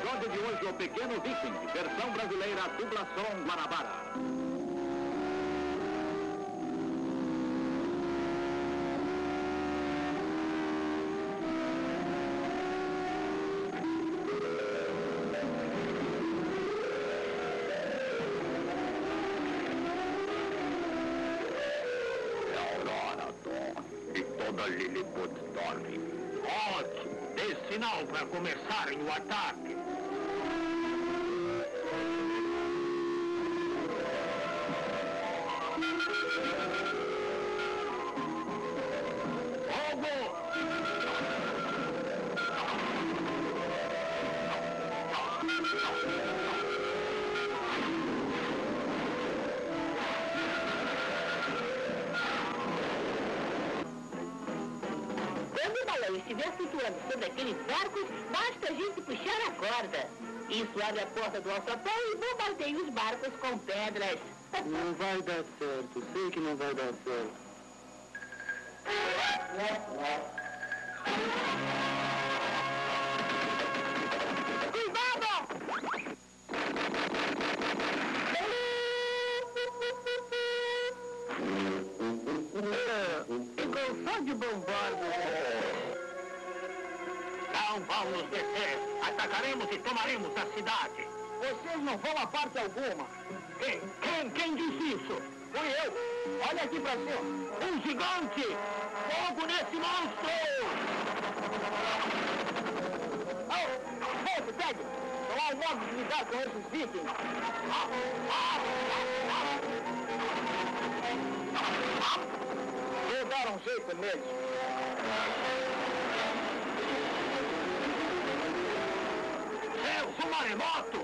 episódio de hoje, O Pequeno Viking, versão brasileira, dublação Guanabara. É a Aurora dorme e toda Lilliput dorme. Ótimo! Dê sinal para começarem o ataque. Quando o balão estiver flutuando sobre aqueles barcos, basta a gente puxar a corda. Isso abre a porta do alçapão e bombardeia os barcos com pedras. Não vai dar certo, sei que não vai dar certo. Ficou só de bombardo. Não vamos descer. Atacaremos e tomaremos a cidade. Vocês não vão a parte alguma. Quem disse isso? Fui eu. Olha aqui pra cima. Um gigante! Fogo nesse monstro! Volta, Ted. Não há um modo de lidar com esses vikings. Vou dar um jeito neles. Deus, um maremoto!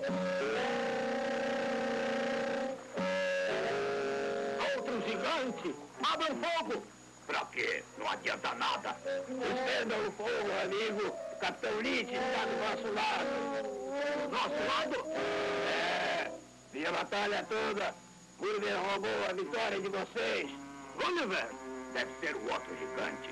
Outro gigante! Abram fogo! Pra quê? Não adianta nada. Suspendam o fogo, amigo. O Capitão Litch está do nosso lado. Do nosso lado? É. Vi a batalha toda. Gulliver roubou a vitória de vocês. Gulliver? Deve ser o outro gigante.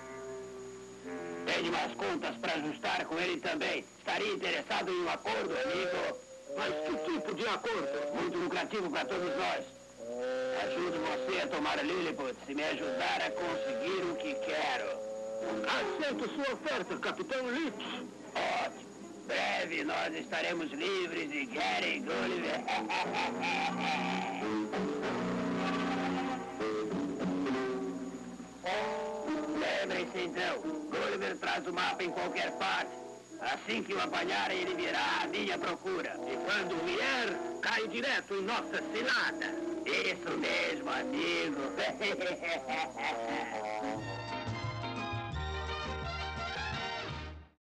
Tenho umas contas para ajustar com ele também. Estaria interessado em um acordo, amigo? Mas que tipo de acordo? Muito lucrativo para todos nós. Ajudo você a tomar a Lilliput se me ajudar a conseguir o que quero. Aceito sua oferta, Capitão Litch. Ótimo. Breve nós estaremos livres de Gary Gulliver. Lembrem-se então, Gulliver traz o mapa em qualquer parte. Assim que o apanharem, ele virá à minha procura. E quando vier, cai direto em nossa cilada. Isso mesmo, amigo.